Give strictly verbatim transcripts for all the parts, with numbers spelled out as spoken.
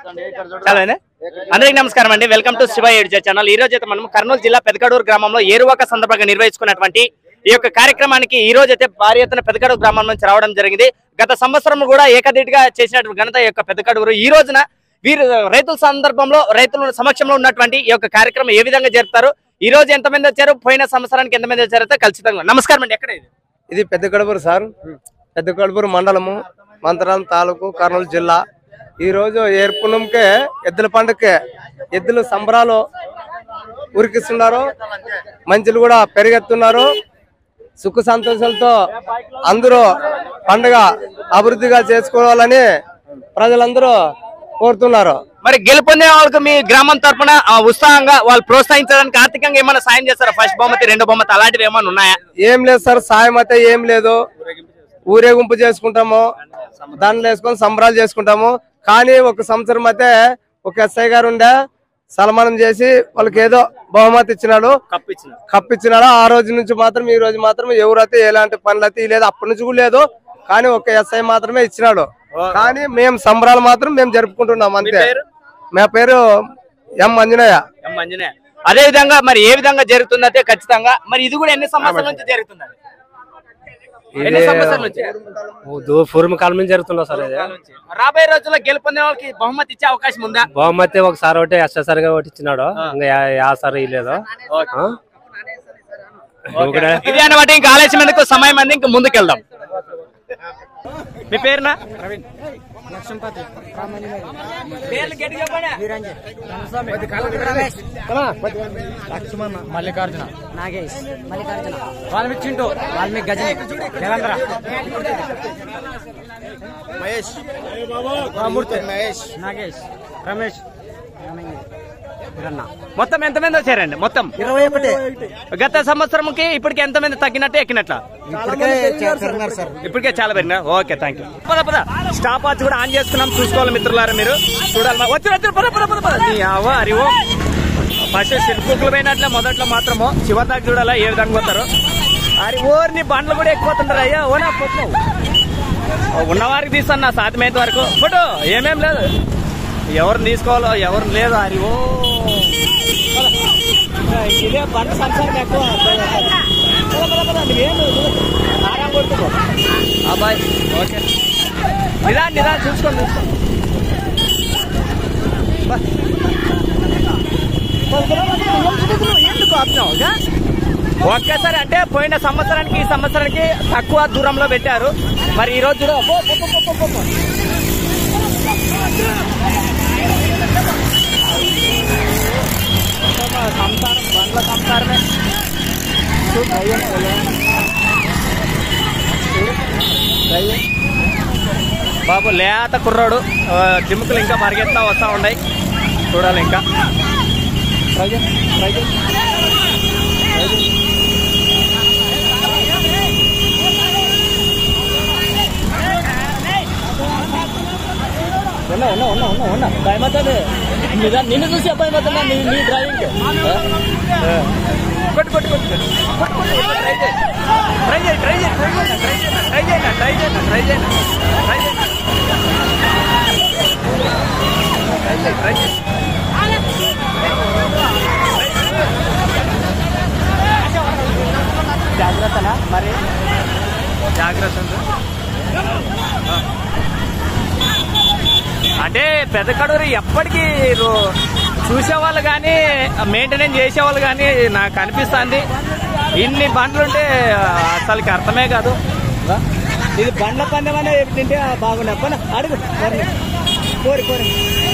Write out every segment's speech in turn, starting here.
చాలానే అందరికి నమస్కారం అండి. Welcome to Shiva education channel. ఈ రోజు అయితే మనం కర్నూలు జిల్లా పెదకడూరు గ్రామంలో ఏరువాక సందర్భంగా నిర్వహించుకున్నటువంటి ఈ యొక్క కార్యక్రమానికి ఈ రోజు అయితే భారీ ఎత్తున పెదకడూరు గ్రామం నుంచి రావడం జరిగింది. గత సంవత్సరం కూడా ఏకదీటిగా చేసినటువంటి ఘనత ఈ యొక్క పెదకడూరు. ఈ రోజున వీరు రైతుల సందర్భంలో రైతుల సమక్షంలో ఉన్నటువంటి ఈ యొక్క కార్యక్రమం ఏ విధంగా జరుపుతారు, ఈ రోజు ఎంతమంది వచ్చారు, పోయిన సంవత్సరానికి ఎంతమంది వచ్చారో ఖచ్చితంగా. నమస్కారం అండి. ఎక్కడ ఇది? ఇది పెద్దకడూరు సార్, పెద్దకడూరు మండలము, మంత్రాలం తాలూకు, కర్నూలు జిల్లా. ఈ రోజు ఏర్పునంకే ఎద్దుల పండుగకే ఎద్దులు సంబరాలు ఉరికిస్తున్నారు, మంచులు కూడా పెరిగెత్తున్నారు. సుఖ సంతోషాలతో అందరూ పండుగ అభివృద్ధిగా చేసుకోవాలని ప్రజలందరూ కోరుతున్నారు. మరి గెలుపొందే వాళ్ళకి మీ గ్రామం తరఫున ఉత్సాహంగా వాళ్ళు ప్రోత్సహించడానికి ఆర్థికంగా ఏమైనా సాయం చేస్తారా? ఫస్ట్ బహుమతి, రెండో బహుమతి అలాంటివి ఏమైనా ఉన్నాయా? ఏం లేదు సార్, సాయం అయితే ఏం లేదు. ఊరేగింపు చేసుకుంటాము, దాంట్లో వేసుకొని సంబరాలు చేసుకుంటాము. కానీ ఒక సంవత్సరం అయితే ఒక ఎస్ఐ గారు ఉండే సన్మానం చేసి వాళ్ళకి ఏదో బహుమతి ఇచ్చినాడు, కప్పిచ్చినాడు. ఆ రోజు నుంచి మాత్రం ఈ రోజు మాత్రం ఎవరైతే ఎలాంటి పనులు అయితే లేదు, అప్పటి నుంచి కూడా లేదు. కానీ ఒక ఎస్ఐ మాత్రమే ఇచ్చినాడు. కానీ మేము సంబరాలు మాత్రం మేము జరుపుకుంటున్నాం అంతే. మా పేరు ఎం అంజనేయ. అదే విధంగా మరి ఏ విధంగా జరుగుతుందంటే ఖచ్చితంగా మరి ఇది కూడా ఎన్ని సంవత్సరాల నుంచి జరుగుతుంది? పూర్వకాలం నుంచి జరుగుతున్నా సార్. రాబోయే రోజుల్లో గెలుపొందే వాళ్ళకి బహుమతి ఇచ్చే అవకాశం ఉందా? బహుమతి ఒకసారి ఒకటి ఎస్ఎస్ఆర్గా ఒకటి ఇచ్చినాడు, ఇంకా సార్ ఇవ్వలేదు. ఇది అనమాట. ఇంకా ఆలస్యం ఎందుకు, సమయం అంది, ఇంకా ముందుకెళ్దాం. మీ పేరునా? మల్లికార్జున, నాగేష్, మల్లికార్జున, వాల్మీకి చింటూ, వాల్మీకి గజని, దేవేంద్ర, మహేష్, మూర్తి, మహేష్, నాగేష్, రమేష్. మొత్తం ఎంతమంది వచ్చారండి? మొత్తం ఇరవై ఒకటి. గత సంవత్సరంకి ఇప్పటికి ఎంతమంది తగ్గినట్టు ఎక్కినట్ల? ఇప్పటికే చాలా పెరిగినా. Okay, thank you. పద పద స్టాప్ వాచ్ కూడా ఆన్ చేసుకున్నాం, చూసుకోవాలి మిత్రులారా. మీరు చూడాలి. వచ్చి వచ్చి పద పద పద పద. అరివో ఫస్ట్ సిల్కులు పోయినట్లే మొదట్లో మాత్రము, చివరి దాకా చూడాలా ఏ విధంగా పోతారు. అరి ఓర్ని బండ్లు కూడా ఎక్కుపోతుంటారు. అయ్యా ఓనా పోతున్నావు, ఉన్నవారికి తీస్తాను సాధ్యమైనంత వరకు. ఫోటో ఏమేం లేదు, ఎవరిని తీసుకోవాలో ఎవరిని లేదు. అరి ఓ ఇదే బండ్ల సంసారం ఎక్కువ. ఆరాం కొడుతున్నావు అబ్బాయి. ఓకే, నిదాన్ని నిదాన్ని చూసుకోండి చూసుకోండి. ఎందుకు ఆపుతున్నావు? ఒకేసారి అంటే పోయిన సంవత్సరానికి ఈ సంవత్సరానికి తక్కువ దూరంలో పెట్టారు. మరి ఈ రోజు సంసారం బండ్ల సంసారమే. బాబు లేత కుర్రాడు, జిమ్ముకులు ఇంకా పరిగెత్తా వస్తూ ఉన్నాయి. చూడాలి ఇంకా. ఉన్నా ఉన్నా ఉన్నా ఉన్నా ఉన్నా భయమవుతుంది. నిన్ను చూసి భయమవుతున్నా నీ నీ డ్రైవింగ్. కొట్టు కొట్టు కొట్టు ట్రై చేయి ట్రై చేయి ట్రై చేయి ట్రై చేయి ట్రై చేయనా ట్రై చేయనా ట్రై చేయనా ట్రై చేయి ట్రై చేయి. జాగ్రత్తనా మరి, జాగ్రత్త. అంటే పెదకడూరు ఎప్పటికీ చూసేవాళ్ళు కానీ మెయింటెనెన్స్ చేసేవాళ్ళు కానీ నాకు అనిపిస్తుంది. ఇన్ని బండ్లుంటే అసలుకి అర్థమే కాదు. ఇది బండ్ల పందెం అనే తింటే బాగుండే పని. అడుగు కోరి కోరి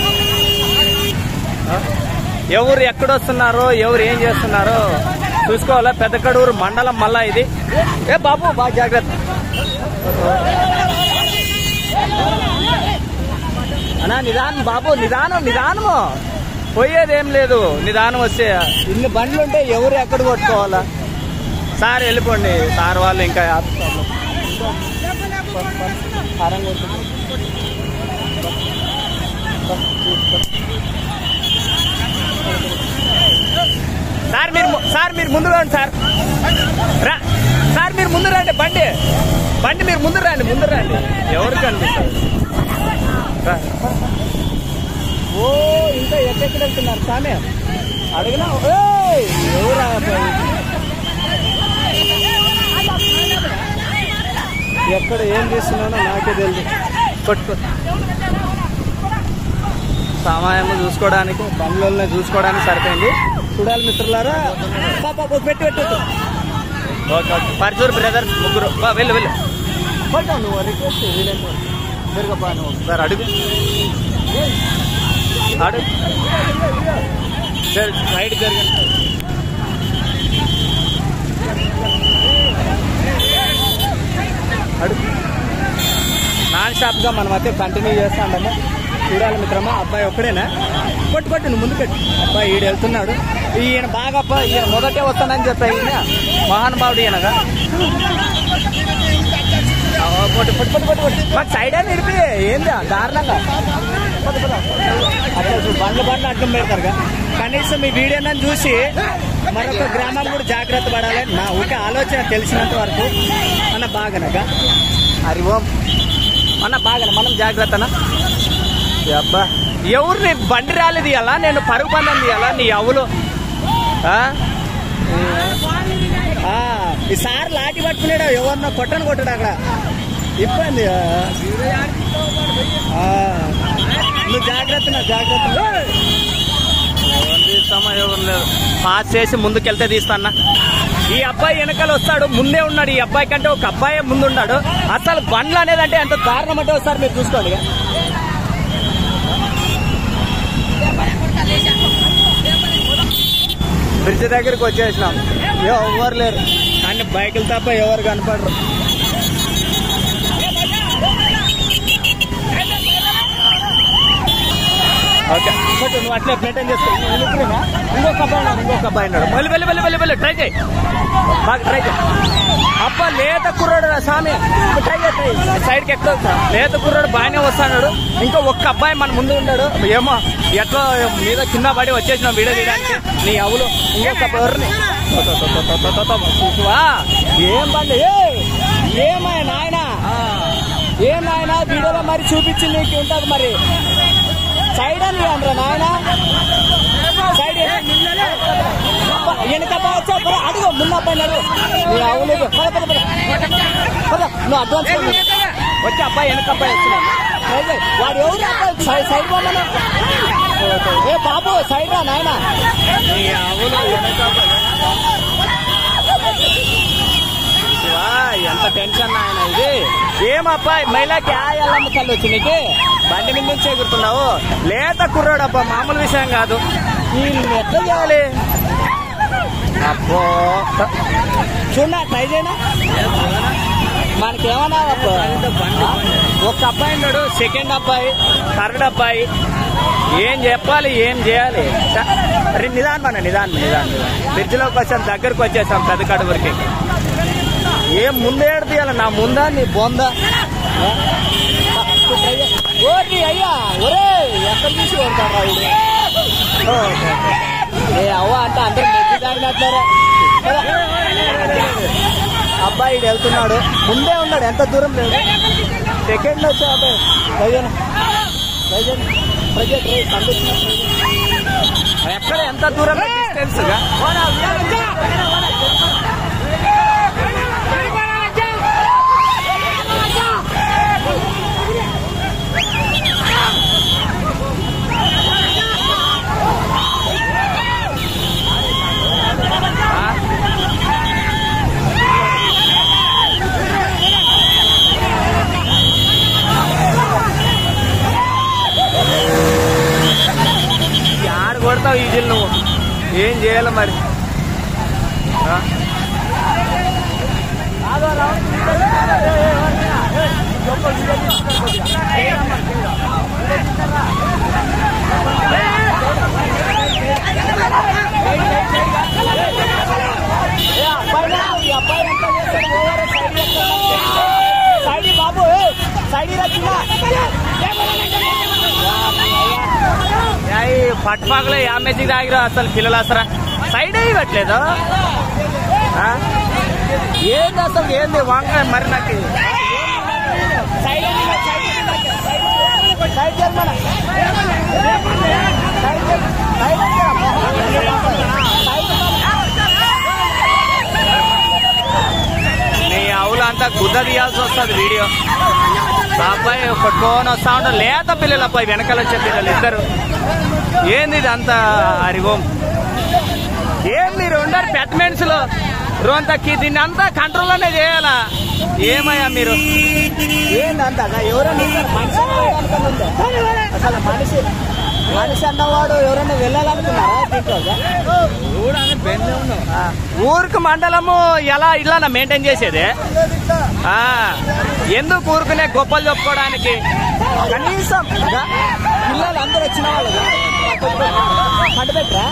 ఎవరు ఎక్కడొస్తున్నారో ఎవరు ఏం చేస్తున్నారో చూసుకోవాలా. పెదకడూరు మండలం మళ్ళా ఇది. ఏ బాబు బాగా జాగ్రత్త. అన్నా నిదానం బాబు, నిదానం నిదానము, పోయేదేం లేదు. నిదానం వస్తే ఇన్ని బండ్లు ఉంటే ఎవరు ఎక్కడ కొట్టుకోవాలా? సార్ వెళ్ళిపోండి, సార్ వాళ్ళు ఇంకా సార్ మీరు సార్ మీరు ముందు రండి సార్. సార్ మీరు ముందు రండి, బండి బండి మీరు ముందు రండి, ముందు రండి. ఎవరు కనిపిస్తారు? ఎక్కడికి వెళ్తున్నారు స్వామి అడిగినా ఎవరా ఎక్కడ ఏం చేస్తున్నానో నాకే తెలియదు కొట్టుకో సమయం చూసుకోవడానికి పనులనే చూసుకోవడానికి సరిపోయింది చూడాలి మిత్రులారా పాప పెట్టి పెట్టు ఓకే ఓకే పర్చూర్ బ్రదర్ ముగ్గురు వెళ్ళు వెళ్ళు కొట్టావు నువ్వు రిక్వెస్ట్ జరగబ్బా నువ్వు ఒకసారి అడుగు అడుగు రైట్ జరిగింది అడుగు నాన్ స్టాప్గా మనం అయితే కంటిన్యూ చేస్తా ఉంటాము చూడాలి మిత్రమా అబ్బాయి ఒక్కడేనా కొట్టు కొట్టు నువ్వు ముందు కట్టు అబ్బాయి ఈడు వెళ్తున్నాడు ఈయన బాగా అబ్బాయి ఈయన మొదటే వస్తానని చెప్పా ఈయన మహానుభావుడు ఈయనగా పొట్టు పొట్టు పొట్టు పొట్టు పొట్టు మాకు సైడ్ అని నిలిపి ఏంది దారుణంగా అట్లా బండ్లు బండ్లు అడ్డం పెడతారుగా కనీసం మీ వీడియోని చూసి మరొక గ్రామాలు కూడా జాగ్రత్త పడాలి నా ఒక ఆలోచన తెలిసినంత వరకు అన్న బాగానగా హరి ఓం అన్న బాగా మనం జాగ్రత్తనా అబ్బా ఎవరు నీ బండి ర్యాలీ తీయాలా నేను పరుగు పందెం తీయాలా నీ అవులు ఈ సార్ లాటి పట్టుకున్నాడు ఎవరన్నా కొట్టను కొట్టాడు అక్కడ ఇబ్బంది నువ్వు జాగ్రత్త నా జాగ్రత్త తీస్తామా ఎవరు లేదు పాస్ చేసి ముందుకెళ్తే తీస్తానా ఈ అబ్బాయి వెనకాల వస్తాడు ముందే ఉన్నాడు ఈ అబ్బాయి కంటే ఒక అబ్బాయి ముందు ఉన్నాడు అసలు బండ్లు అనేది అంటే ఎంత దారుణం అంటే ఒకసారి మీరు చూసుకోండి బ్రిడ్జ్ దగ్గరికి వచ్చేసినాం ఎవరు లేరు అన్ని బైకులు తప్ప ఎవరు కనపడరు ఓకే నువ్వు అట్లే మెయింటైన్ చేస్తావు ఇంకొక అబ్బాయి ఉన్నాడు ఇంకొక అబ్బాయి ఉన్నాడు మళ్ళీ వెళ్ళి వెళ్ళి వెళ్ళి వెళ్ళి ట్రై చేయి బాగా ట్రై చేయి అబ్బా లేత కుర్రాడు స్వామి ట్రై చేస్తాయి సైడ్కి ఎక్కువ లేత కుర్రాడు బాగానే వస్తాడు ఇంకా ఒక్క అబ్బాయి మన ముందు ఉన్నాడు ఏమో ఎట్లా మీద కింద పడి వచ్చేసినాం వీడియో తీయడానికి నీ అవులు ఇంకొక ఎవరిని చూసువా ఏం బండి ఏమాయ నాయన ఏం నాయన వీడియోలో మరి చూపించి నీకు ఉంటుంది మరి సైడ్ అని అందరూ నాయన సైడ్ వెనక వచ్చా అడుగు ముందు అబ్బాయి అడుగు నువ్వు అవును పద పద పద నువ్వు అడ్వాన్స్ వచ్చి అబ్బాయి వెనక అబ్బాయి వచ్చినాను వాడు ఎవరు అబ్బాయి సైడ్ పోమన్నా ఏ బాబు సైడ్ రా నాయన అవును ఎంత టెన్షన్ నాయన ఇది ఏమబ్బాయి మైలాకి ఆయాలమ్మ కళ్ళు వచ్చి నీకు బండి మీద నుంచి ఎగురుతున్నావు లేత కుర్రాడు అబ్బా మామూలు విషయం కాదు వీళ్ళు ఎట్లా చేయాలి అబ్బో చూడ ట్రై చేయనా మనకేమన్నా ఒక అబ్బాయి ఉన్నాడు సెకండ్ అబ్బాయి థర్డ్ అబ్బాయి ఏం చెప్పాలి ఏం చేయాలి నిదానం అన్న నిదానం నిదానం బ్రిడ్జ్లోకి వచ్చాం దగ్గరకు వచ్చేసాం పెద్దకాడు వరకు ఏం ముందే తీయాలి నా ముందా నీ బొందా ఓరి అయ్యా ఒరే ఎక్కడ తీసి కొడతారా ఏ అవ్వ అంటే అందరూ మెచ్చి తాగినట్లేరా అబ్బాయి వెళ్తున్నాడు ముందే ఉన్నాడు ఎంత దూరం లేదు సెకండ్ వచ్చా అబ్బాయి ప్రజెంట్ ప్రజెంట్ ప్రజెంట్ ఎక్కడ ఎంత దూరం తెలుసుగా కొడతావు ఈ జిల్ నువ్వు ఏం చేయాలి మరి సైడ్ బాబు సైడ్ పట్టుపాకలో యా మెచ్చి తాగిరా అసలు పిల్లలు అసలు సైడ్ ఇవ్వట్లేదు ఏంది అసలు ఏంది వంకాయ మరి నాకు సైడ్ సైడ్ బుద్ధ తీయాల్సి వస్తుంది వీడియో. అబ్బాయి కొట్టుకొని వస్తా ఉంటారు, లేత పిల్లలు అబ్బాయి వెనకాల వచ్చే పిల్లలు ఇద్దరు. ఏంది ఇది అంతా హరిగోం, ఏంది రెండారు పెద్ద మనుషులు రోంతకి దీన్ని అంతా కంట్రోల్లోనే చేయాలా? ఏమయ్యా మీరు ఏందంతా ఎవరైనా అసలు మనిషి మనిషి అన్నవాడు ఎవరైనా వెళ్ళాలనుకున్నారా దీంట్లో? ఊరికి మండలము ఎలా ఇలా మెయింటైన్ చేసేది? ఆ ఎందుకు ఊరుకునే గొప్పలు చెప్పుకోవడానికి? కనీసం పిల్లలు అందరూ వచ్చిన వాళ్ళు పంట పెట్టరా?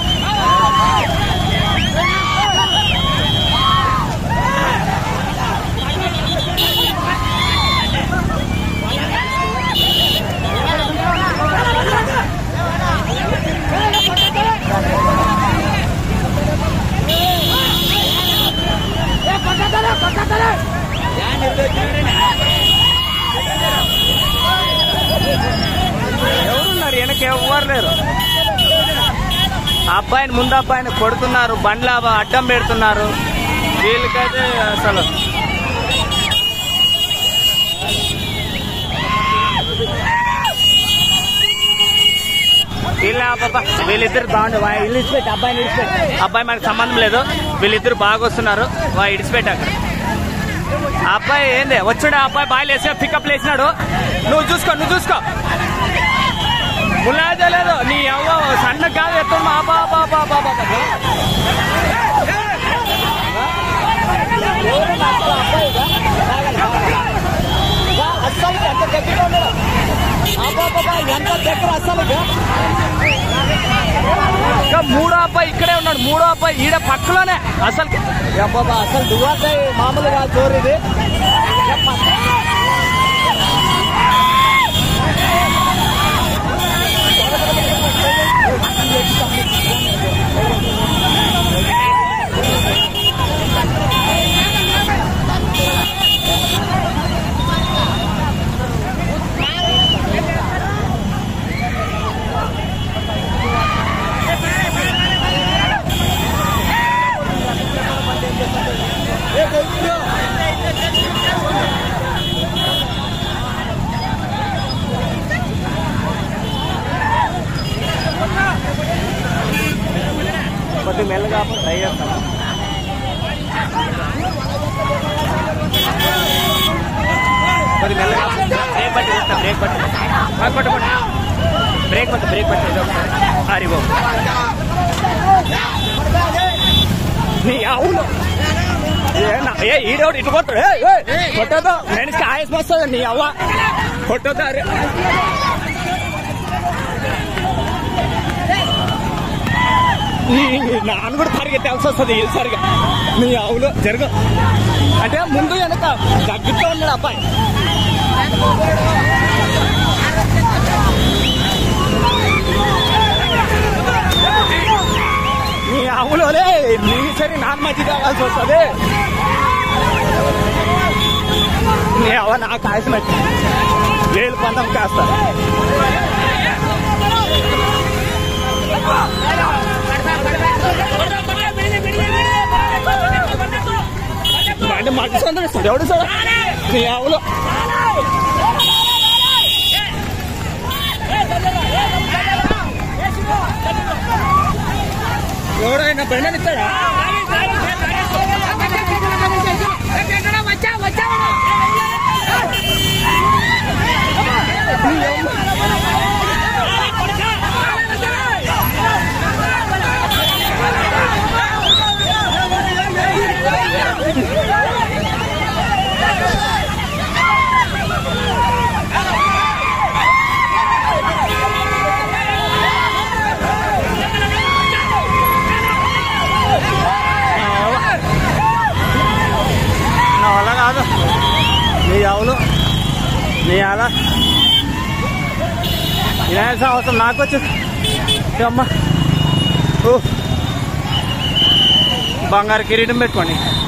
ఎవరున్నారు వెనక? ఎవరు లేరు. అబ్బాయిని ముందు అబ్బాయిని కొడుతున్నారు, బండ్ల అడ్డం పెడుతున్నారు. వీళ్ళకైతే అసలు వీళ్ళ వీళ్ళిద్దరు బాగుండు. వీళ్ళు ఇడిచిపెట్టి అబ్బాయిని ఇడిచిపెట్టి, అబ్బాయి మనకు సంబంధం లేదు. వీళ్ళిద్దరు బాగా వస్తున్నారు, వా ఇడిచిపెట్టి అక్కడ. అబ్బాయి ఏంది వచ్చాడు, అబ్బాయి బాయిలు వేసా పికప్ వేసినాడు. నువ్వు చూసుకో నువ్వు చూసుకో ములాజే లేదు నీ అవ్వ సన్న కాదు ఎత్తుడు మా బాబా బాబా అస్సలు ఎంత దగ్గర ఉండడు ఎంత దగ్గర అస్సలు. మూడో అబ్బాయి ఇక్కడే ఉన్నాడు, మూడో అబ్బాయి ఈడ పక్కలోనే. అసలు బాబా అసలు దువార్తాయి మామూలుగా జోరు ఇది. కొద్ది మెల్లగా ట్రై చేస్తాను. కొద్ది మెల్లగా బ్రేక్ పట్టి వేస్తా, బ్రేక్ పట్టి పట్టు పట్టు బ్రేక్ పట్టు బ్రేక్ పట్టి హరి బాబు నీ అవును ఏ ఈడోడు ఇటు కొట్టాడు కొట్టదు మనిషికి ఆయాసం వస్తుంది నీ అవ్వ కొట్టొద్దు. నాన్న కూడా పరిగెత్తాల్సి వస్తుంది ఈసారిగా. నీ ఆవులు జరగ అంటే ముందు వెనక దగ్గరతో ఉన్నాడు అబ్బాయి. నీ ఆవులోనే నీ సరి నాన్న మధ్య కావాల్సి వస్తుంది. నీ అవ్వ నాకు ఆయాసం వచ్చి వేలు పందం కాస్తా. అంటే మట్టి సందరిస్తాడు ఎవడు సార్ నీ ఆవులో. ఎవడైనా బండి ఇస్తాడా? నీ ఆవులు నీ అలా వినాయక అవసరం నాకు వచ్చి అమ్మ బంగారు కిరీటం పెట్టుకోండి.